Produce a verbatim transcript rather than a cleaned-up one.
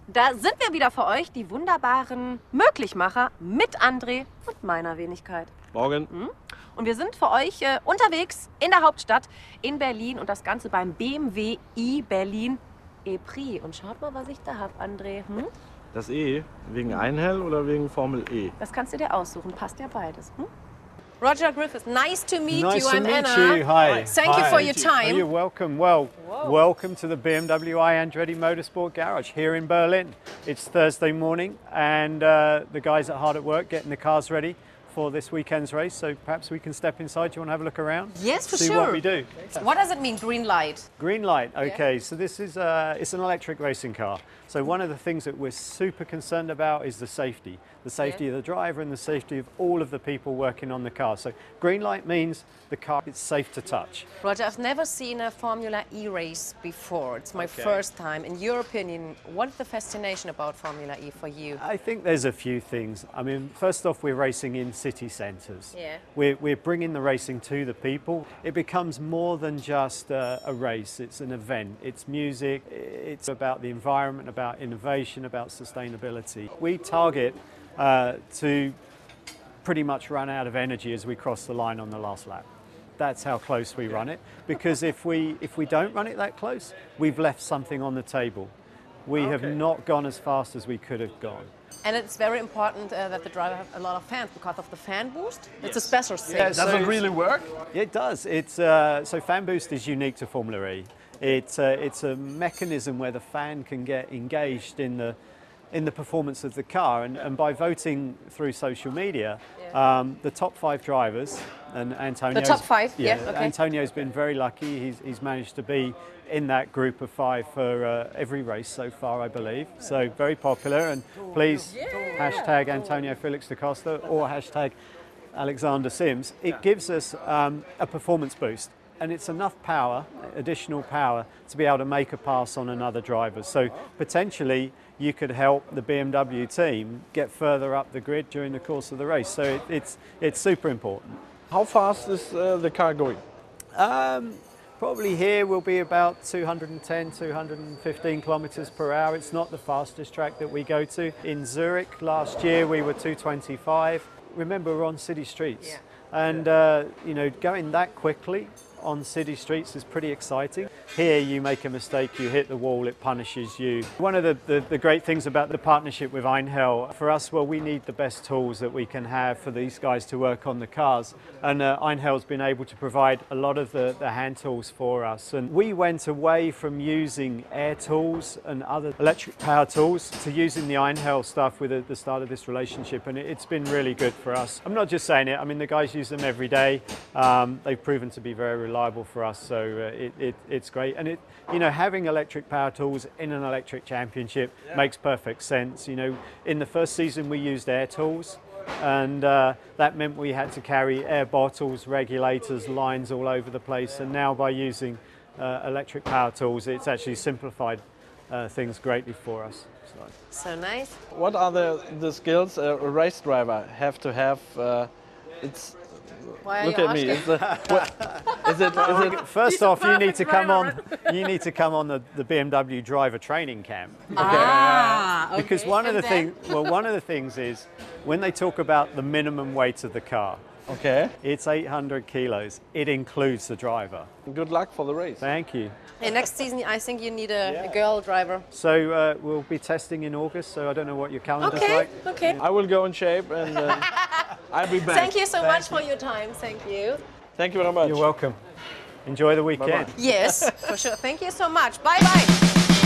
Da sind wir wieder für euch, die wunderbaren Möglichmacher mit André und meiner Wenigkeit. Morgen. Mhm. Und wir sind für euch äh, unterwegs in der Hauptstadt in Berlin und das Ganze beim B M W i Berlin E-Prix. Und schaut mal, was ich da habe, André. Hm? Das E, wegen Einhell oder wegen Formel E? Das kannst du dir aussuchen, passt ja beides. Hm? Roger Griffiths, nice to meet nice you. to I'm meet Anna. you. Hi. Thank Hi. you for your Oh, time. you're welcome. Well, Whoa. welcome to the B M W i Andretti Motorsport Garage here in Berlin. It's Thursday morning and uh, the guys are hard at work getting the cars ready for this weekend's race. So perhaps we can step inside. Do you want to have a look around? Yes, for See sure. what we do. What does it mean, green light? Green light, okay, so this is uh, it's an electric racing car. So one of the things that we're super concerned about is the safety. The safety Yeah. of the driver and the safety of all of the people working on the car. So green light means the car is safe to touch. Roger, I've never seen a Formula E race before. It's my Okay. first time. In your opinion, what's the fascination about Formula E for you? I think there's a few things. I mean, first off, we're racing in city centres. Yeah. We're, we're bringing the racing to the people. It becomes more than just uh, a race. It's an event. It's music. It's about the environment, about innovation, about sustainability. We target uh, to pretty much run out of energy as we cross the line on the last lap. That's how close we run it. Because if we, if we don't run it that close, we've left something on the table. We have Okay. not gone as fast as we could have gone. And it's very important uh, that the driver have a lot of fans because of the fan boost. It's a Yes. special thing. Yeah, Does So it it's- really work? It does. It's, uh, so Fan Boost is unique to Formula E. It's, uh, it's a mechanism where the fan can get engaged in the, in the performance of the car. And, and by voting through social media, um, the top five drivers, and Antonio. The top five, yeah, okay. Antonio's been very lucky. He's, he's managed to be in that group of five for uh, every race so far, I believe. So very popular. And please hashtag Antonio Felix da Costa or hashtag Alexander Sims. It gives us um, a performance boost. And it's enough power, additional power, to be able to make a pass on another driver. So potentially you could help the B M W team get further up the grid during the course of the race. So it, it's, it's super important. How fast is uh, the car going? Um, probably here will be about two hundred ten, two hundred fifteen kilometers per hour. It's not the fastest track that we go to. In Zurich last year we were two twenty-five. Remember, we're on city streets. Yeah. And uh, you know, going that quickly on city streets is pretty exciting. Here you make a mistake, you hit the wall, it punishes you. One of the, the, the great things about the partnership with Einhell, for us, well, we need the best tools that we can have for these guys to work on the cars. And uh, Einhell's been able to provide a lot of the, the hand tools for us. And we went away from using air tools and other electric power tools to using the Einhell stuff with the, the start of this relationship. And it, it's been really good for us. I'm not just saying it, I mean, the guys use them every day. Um, they've proven to be very reliable for us, so uh, it, it, it's great. And it, you know, having electric power tools in an electric championship yeah. makes perfect sense. You know, in the first season we used air tools, and uh, that meant we had to carry air bottles, regulators, lines all over the place. And now by using uh, electric power tools, it's actually simplified uh, things greatly for us. So. So nice. What are the, the skills a race driver have to have? Uh, it's Why are Look you at me. asking? Is, the, what, is it? Is it? First He's a off, you need perfect to come on. driver. You need to come on the, the B M W driver training camp. Ah, okay. Because one of And the then? things, well, one of the things is when they talk about the minimum weight of the car, Okay. it's eight hundred kilos. It includes the driver. Good luck for the race. Thank you. Hey, next season, I think you need a, a girl driver. So uh, we'll be testing in August. So I don't know what your calendar's Okay, like. okay. I will go in shape and uh, I'll be back. Thank you so much for your time. Thank you. Thank you very much. You're welcome. Enjoy the weekend. Bye-bye. Yes, for sure. Thank you so much. Bye bye.